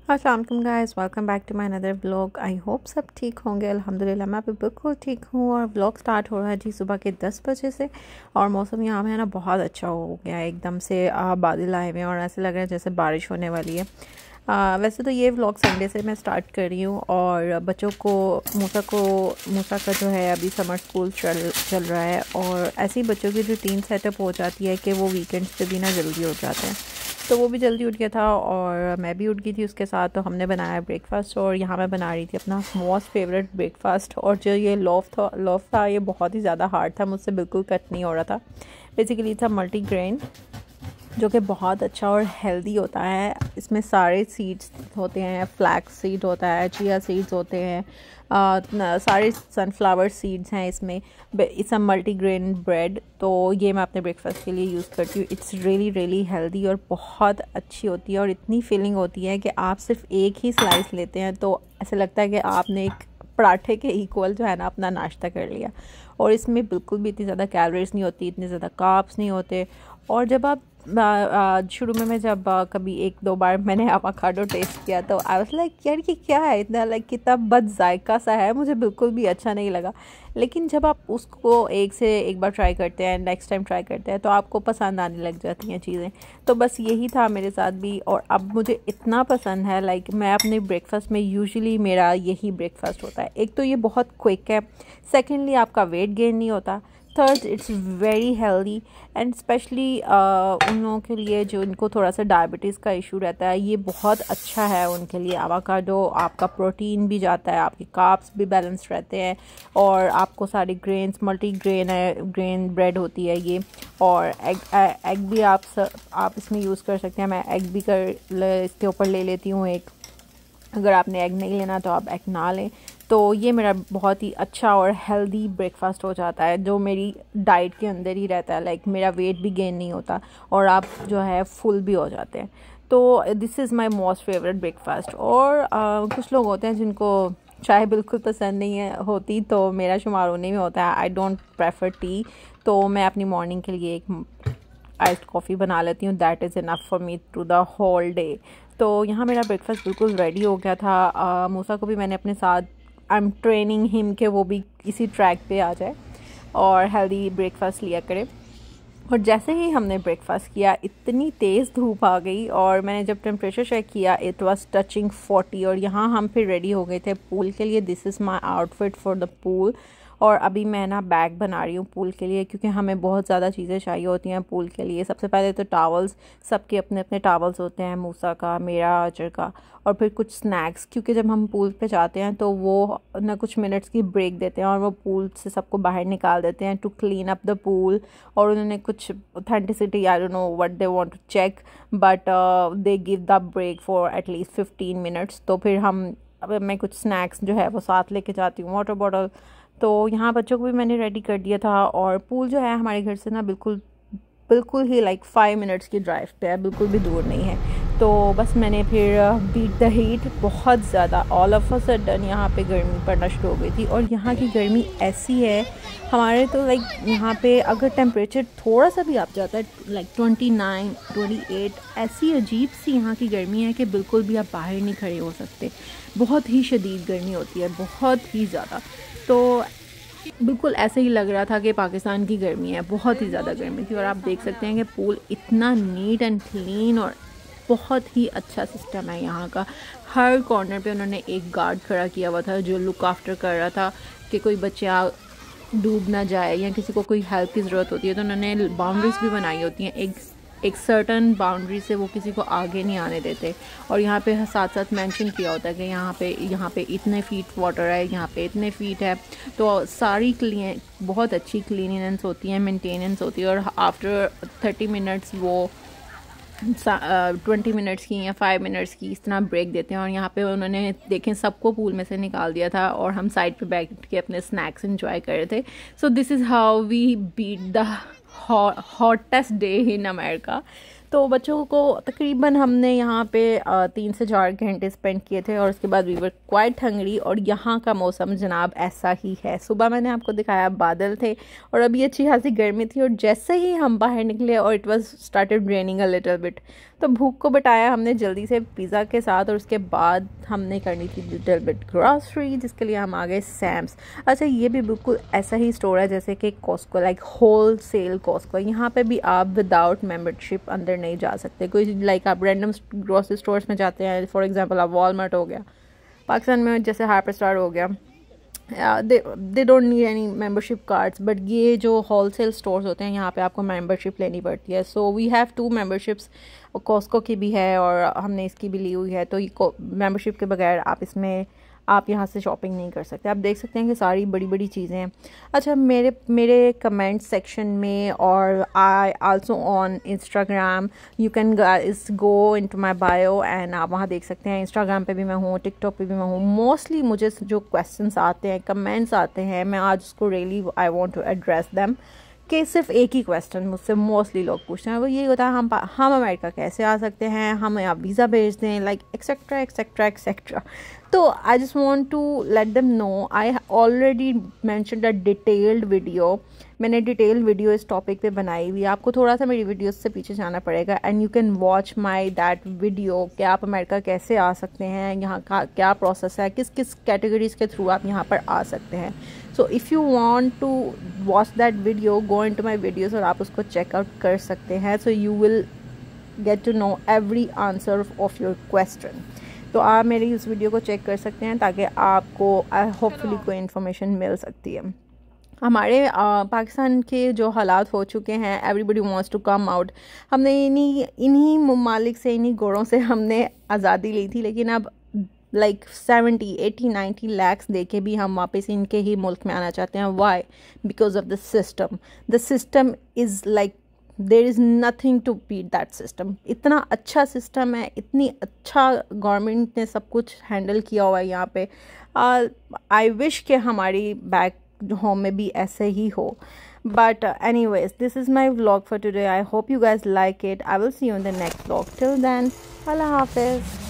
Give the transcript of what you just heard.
अस्सलाम वालेकुम guys, welcome back to my another vlog. I hope सब ठीक होंगे। अल्हम्दुलिल्लाह मैं भी बिल्कुल ठीक हूँ। और व्लॉग स्टार्ट हो रहा है जी सुबह के 10 बजे से। और मौसम यहाँ में है ना बहुत अच्छा हो गया है, एकदम से बादल आए हुए हैं और ऐसे लग रहा है जैसे बारिश होने वाली है। वैसे तो ये व्लॉग संडे से मैं स्टार्ट कर रही हूँ। और बच्चों को मूसा का जो है अभी समर स्कूल चल रहा है। और ऐसे ही बच्चों की रूटीन सेटअप हो जाती है कि वो वीकेंड्स पे भी ना जल्दी उठ जाते हैं। तो वो भी जल्दी उठ गया था और मैं भी उठ गई थी उसके साथ। तो हमने बनाया ब्रेकफ़ास्ट और यहाँ मैं बना रही थी अपना मोस्ट फेवरेट ब्रेकफ़ास्ट। और जो ये लोफ था ये बहुत ही ज़्यादा हार्ड था, मुझसे बिल्कुल कट नहीं हो रहा था। बेसिकली था मल्टीग्रेन, जो कि बहुत अच्छा और हेल्दी होता है। इसमें सारे सीड्स होते हैं, फ्लैक्स सीड होता है, चिया सीड्स होते हैं, सारे सनफ्लावर सीड्स हैं इसमें। It's a multigrain bread. तो ये मैं अपने ब्रेकफास्ट के लिए यूज़ करती हूँ। इट्स रियली रियली हेल्दी और बहुत अच्छी होती है। और इतनी फीलिंग होती है कि आप सिर्फ एक ही स्लाइस लेते हैं तो ऐसा लगता है कि आपने एक पराठे के इक्वल जो है ना अपना नाश्ता कर लिया। और इसमें बिल्कुल भी इतनी ज़्यादा कैलोरीज नहीं होती, इतने ज़्यादा कार्ब्स नहीं होते। और जब आप शुरू में मैं जब कभी एक दो बार मैंने अवाकाडो टेस्ट किया तो आई वाज लाइक यार ये क्या है, इतना लाइक कितना बद जायका सा है, मुझे बिल्कुल भी अच्छा नहीं लगा। लेकिन जब आप उसको एक बार ट्राई करते हैं, नेक्स्ट टाइम ट्राई करते हैं, तो आपको पसंद आने लग जाती हैं चीज़ें। तो बस यही था मेरे साथ भी। और अब मुझे इतना पसंद है, लाइक मैं अपने ब्रेकफास्ट में यूजुअली मेरा यही ब्रेकफास्ट होता है। एक तो ये बहुत क्विक है, सेकेंडली आपका वेट गेन नहीं होता, third it's very healthy. And specially उन लोगों के लिए जो इनको थोड़ा सा डायबिटीज़ का इशू रहता है, ये बहुत अच्छा है उनके लिए। आवाकाडो आपका प्रोटीन भी जाता है, आपके कार्ब्स भी बैलेंस रहते हैं, और आपको सारे ग्रेन्स, मल्टी ग्रेन ब्रेड होती है ये। और एग भी आप इसमें यूज़ कर सकते हैं। मैं एग भी इसके ऊपर ले लेती हूँ एक। अगर आपने एग नहीं लेना तो आप एग ना लें। तो ये मेरा बहुत ही अच्छा और हेल्दी ब्रेकफास्ट हो जाता है, जो मेरी डाइट के अंदर ही रहता है। लाइक मेरा वेट भी गेन नहीं होता और आप जो है फुल भी हो जाते हैं। तो this is my most favourite breakfast. और कुछ लोग होते हैं जिनको चाय बिल्कुल पसंद नहीं होती, तो मेरा शुमार उन्हीं में होता है। I don't prefer tea. तो मैं अपनी मॉर्निंग के लिए एक आइस्ड कॉफ़ी बना लेती हूँ। That is enough for me through the whole day. तो यहाँ मेरा ब्रेकफास्ट बिल्कुल रेडी हो गया था। मूसा को भी मैंने अपने साथ, आई एम ट्रेनिंग हिम के वो भी इसी ट्रैक पे आ जाए और हेल्दी ब्रेकफास्ट लिया करे। और जैसे ही हमने ब्रेकफास्ट किया, इतनी तेज़ धूप आ गई और मैंने जब टेम्परेचर चेक किया इट वाज टचिंग 40। और यहाँ हम फिर रेडी हो गए थे पूल के लिए। This is my outfit for the pool. और अभी मैं ना बैग बना रही हूँ पूल के लिए, क्योंकि हमें बहुत ज़्यादा चीज़ें चाहिए होती हैं पूल के लिए। सबसे पहले तो टावल्स, सबके अपने अपने टावल्स होते हैं, मूसा का, मेरा, अजर का। और फिर कुछ स्नैक्स, क्योंकि जब हम पूल पे जाते हैं तो वो ना कुछ मिनट्स की ब्रेक देते हैं और वो पूल से सबको बाहर निकाल देते हैं to clean up the pool. और उन्होंने कुछ authenticity, I don't know what they want to check, but they give the break for at least 15 minutes. तो फिर मैं कुछ स्नैक्स जो है वो साथ लेके जाती हूँ, वाटर बॉटल। तो यहाँ बच्चों को भी मैंने रेडी कर दिया था। और पूल जो है हमारे घर से ना बिल्कुल बिल्कुल ही लाइक 5 मिनट्स की ड्राइव पे है, बिल्कुल भी दूर नहीं है। तो बस मैंने फिर बीट द हीट, बहुत ज़्यादा ऑल ऑफ अ सडन यहाँ पे गर्मी पड़ना शुरू हो गई थी। और यहाँ की गर्मी ऐसी है हमारे, तो लाइक यहाँ पे अगर टेम्परेचर थोड़ा सा भी आप जाता है लाइक 29, 28, ऐसी अजीब सी यहाँ की गर्मी है कि बिल्कुल भी आप बाहर नहीं खड़े हो सकते। बहुत ही शदीद गर्मी होती है, बहुत ही ज़्यादा। तो बिल्कुल ऐसे ही लग रहा था कि पाकिस्तान की गर्मी है, बहुत ही ज़्यादा गर्मी थी। और आप देख सकते हैं कि पूल इतना नीट एंड क्लीन और बहुत ही अच्छा सिस्टम है यहाँ का। हर कॉर्नर पे उन्होंने एक गार्ड खड़ा किया हुआ था जो लुक आफ्टर कर रहा था कि कोई बच्चा डूब ना जाए या किसी को कोई हेल्प की ज़रूरत होती है तो उन्होंने बाउंड्रीज भी बनाई होती हैं। एक सर्टन बाउंड्री से वो किसी को आगे नहीं आने देते। और यहाँ पे साथ साथ मेंशन किया होता है कि यहाँ पे इतने फीट वाटर है, यहाँ पे इतने फीट है। तो सारी बहुत अच्छी क्लीनिनेंस होती है, मेंटेनेंस होती है। और आफ्टर 30 मिनट्स वो 20 मिनट्स की या 5 मिनट्स की इस तरह ब्रेक देते हैं। और यहाँ पे उन्होंने देखें सबको पूल में से निकाल दिया था और हम साइड पे बैठ के अपने स्नैक्स एंजॉय कर रहे थे। So this is how we beat the hottest day in America. तो तो बच्चों को तकरीबन हमने यहाँ पे 3 से 4 घंटे स्पेंड किए थे और उसके बाद वी वर क्वाइट हंगरी। और यहाँ का मौसम जनाब ऐसा ही है। सुबह मैंने आपको दिखाया बादल थे और अभी अच्छी खासी गर्मी थी, और जैसे ही हम बाहर निकले और it was started raining a little bit, तो भूख को बिठाया हमने जल्दी से पिज़्ज़ा के साथ, और उसके बाद हमने करनी थी लिटिल बिट ग्रॉसरी, जिसके लिए हम आ गए सैम्स। अच्छा, ये भी बिल्कुल ऐसा ही स्टोर है जैसे कि Costco, like wholesale Costco. यहाँ पे भी आप विदाउट मेम्बरशिप अंदर नहीं जा सकते। कोई लाइक आप रैंडम ग्रॉसरी स्टोर्स में जाते हैं, फॉर एग्जांपल आप वॉलमार्ट हो गया, पाकिस्तान में जैसे हाइपर स्टार हो गया, they don't need any membership cards, but ये जो होलसेल स्टोर्स होते हैं यहाँ पे आपको मेंबरशिप लेनी पड़ती है। So we have 2 memberships, Costco की भी है और हमने इसकी भी ली हुई है। तो ये मेंबरशिप के बगैर आप यहाँ से शॉपिंग नहीं कर सकते। आप देख सकते हैं कि सारी बड़ी बड़ी चीज़ें हैं। अच्छा, मेरे कमेंट सेक्शन में और I also on Instagram, you can guys go into my bio and आप वहाँ देख सकते हैं। इंस्टाग्राम पे भी मैं हूँ, टिकटॉक पे भी मैं हूँ। मोस्टली मुझे जो क्वेश्चंस आते हैं, कमेंट्स आते हैं, मैं आज उसको really I want to address them, कि सिर्फ एक ही क्वेश्चन मुझसे मोस्टली लोग पूछते हैं, वो ये होता है हम अमेरिका कैसे आ सकते हैं, हम यहाँ वीज़ा भेज दें, लाइक एक्सेट्रा एक्सेट्रा एक्सेट्रा। तो I just want to let them know, I already mentioned a detailed video. मैंने डिटेल वीडियो इस टॉपिक पे बनाई हुई है। आपको थोड़ा सा मेरी वीडियोस से पीछे जाना पड़ेगा and you can watch my that video कि आप अमेरिका कैसे आ सकते हैं, यहाँ का क्या प्रोसेस है, किस किस कैटेगरीज़ के थ्रू आप यहाँ पर आ सकते हैं। So if you want to watch that video, go into my videos और आप उसको चेकआउट कर सकते हैं। So you will get to know every answer of your question. तो आप मेरी इस वीडियो को चेक कर सकते हैं ताकि आपको होपफुली कोई इन्फॉर्मेशन मिल सकती है। हमारे पाकिस्तान के जो हालात हो चुके हैं, everybody wants to come out. हमने इन्हीं ममालिक से, इन्हीं गोड़ों से हमने आज़ादी ली थी, लेकिन अब लाइक 70, 80, 90 लैक्स देके भी हम वापस इनके ही मुल्क में आना चाहते हैं। Why? Because of the system. The system is like there is nothing to beat that system. इतना अच्छा सिस्टम है, इतनी अच्छा गवर्नमेंट ने सब कुछ हैंडल किया हुआ है यहाँ पे। आई विश कि हमारी बैक होम में भी ऐसे ही हो। But anyways, this is my vlog for today. I hope you guys like it. I will see you in the next vlog. Till then, Allah Hafiz.